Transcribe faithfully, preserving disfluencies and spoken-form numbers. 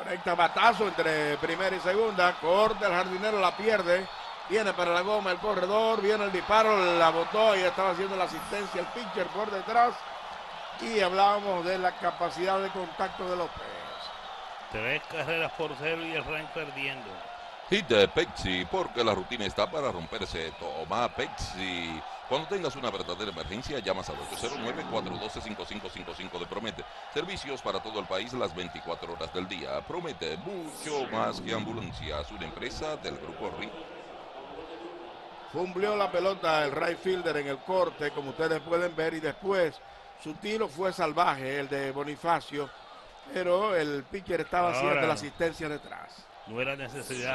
Conecta batazo entre primera y segunda. Corta el jardinero, la pierde. Viene para la goma el corredor. Viene el disparo, la botó y estaba haciendo la asistencia el pitcher por detrás. Y hablábamos de la capacidad de contacto de López. Tres carreras por cero y el Rain perdiendo. Hit de Pepsi, porque la rutina está para romperse. Toma Pepsi. Cuando tengas una verdadera emergencia, llamas al ocho cero nueve, cuatro uno dos, cinco cinco cinco cinco de Promete. Servicios para todo el país las veinticuatro horas del día. Promete, mucho más que ambulancias. Una empresa del Grupo R I. Fumbleó la pelota el right fielder en el corte, como ustedes pueden ver, y después su tiro fue salvaje, el de Bonifacio, pero el pitcher estaba haciendo la asistencia detrás. No era necesidad.